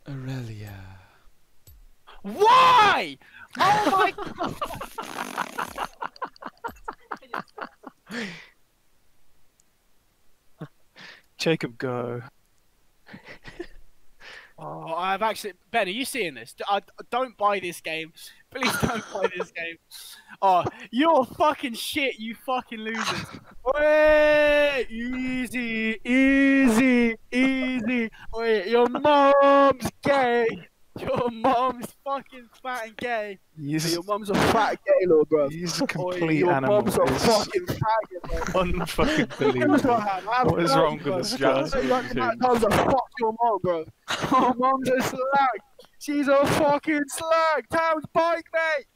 Aurelia. Why? Oh my god! Jacob, go. Oh, I've actually... Ben, are you seeing this? Don't buy this game. Please don't buy this game. Oh, you're fucking shit, you fucking losers. Wait, easy, easy, easy. Wait, your mom's gay. Your mom's fucking fat and gay. Your mom's a fat gay little bro. He's a complete Your animal. mom's a It's fucking faggot, bro. unfucking believable. What is wrong with this guy? Mom's a fuck your mom, bro. Your mom's a slag. She's a fucking slag. Town's bike, mate.